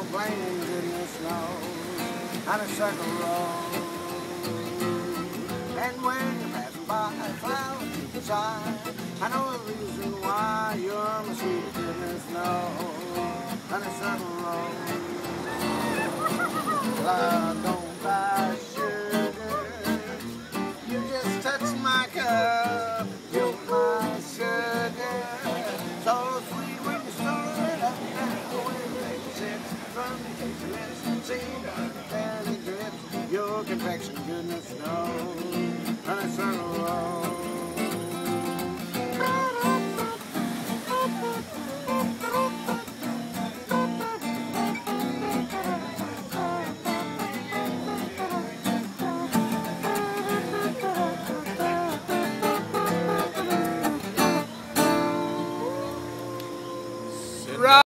complaining, goodness knows. Honeysuckle Rose. And when you're passing by a cloud to the side, I know the reason why you're my sweet, goodness knows. Honeysuckle Rose. I don't buy sugar, you just touch my cup, you're my sugar. So sweet when you stir it up, and the way it sits from your tasty lips, seem to barely drips, your confection, goodness knows. Honeysuckle Rose.